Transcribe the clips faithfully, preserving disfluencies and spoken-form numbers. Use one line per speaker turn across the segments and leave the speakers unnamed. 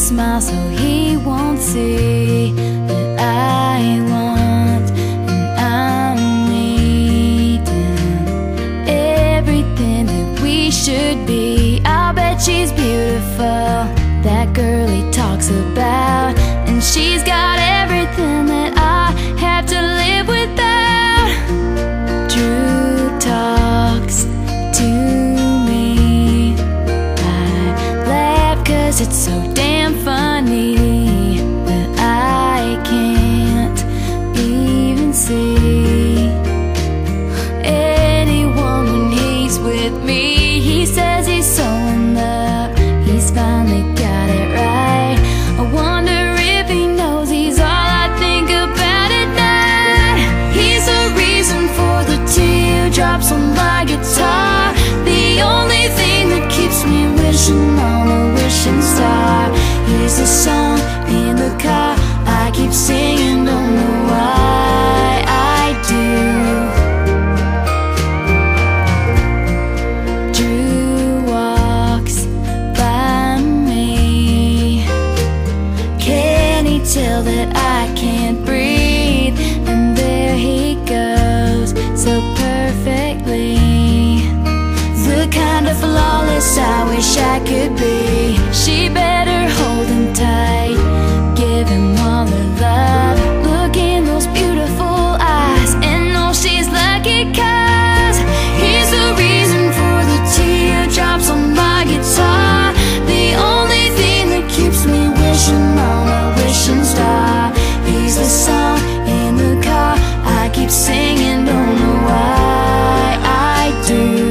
smile so he won't see that I want and I'm needing everything that we should be. I'll bet she's beautiful, that girl he talks about, and she's got everything that I have to live without. Drew talks to me, I laugh cause it's so damn funny that I can't even see anyone when he's with me. He says he's so in love, he's finally got it right. I wonder if he knows he's all I think about at night. He's the reason for the teardrops on my guitar, the only thing that keeps me wishing on a wishing star. He's the song in the car I keep singing, don't know why I do. Drew walks by me, can he tell that I can't breathe? And there he goes so perfectly, the kind of flawless I wish I could be. She better hold him tight, give him all her love. Look in those beautiful eyes and know she's lucky, cause he's the reason for the teardrops on my guitar, the only thing that keeps me wishing on a wishing star. He's the song in the car I keep singing, don't know why I do.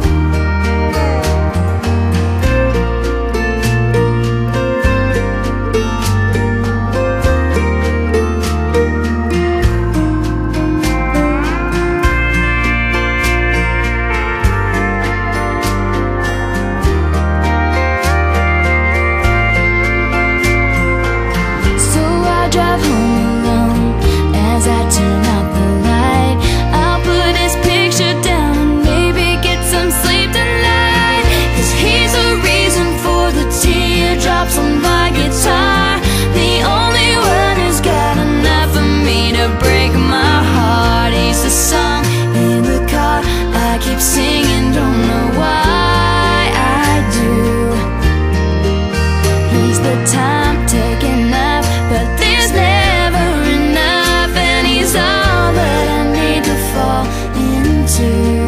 Drive home alone as I turn out the light. I'll put his picture down and maybe get some sleep tonight, cause he's the reason for the teardrops on my guitar, the only one who's got enough for me to break my heart. He's the song in the car I keep singing, don't know why I do. He's the time taking up, but there's never enough, and he's all that I need to fall into.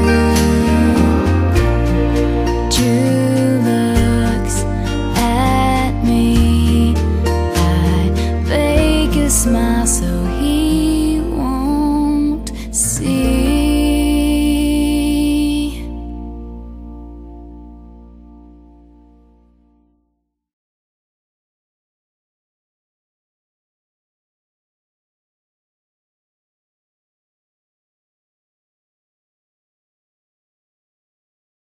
Drew looks at me, I fake a smile.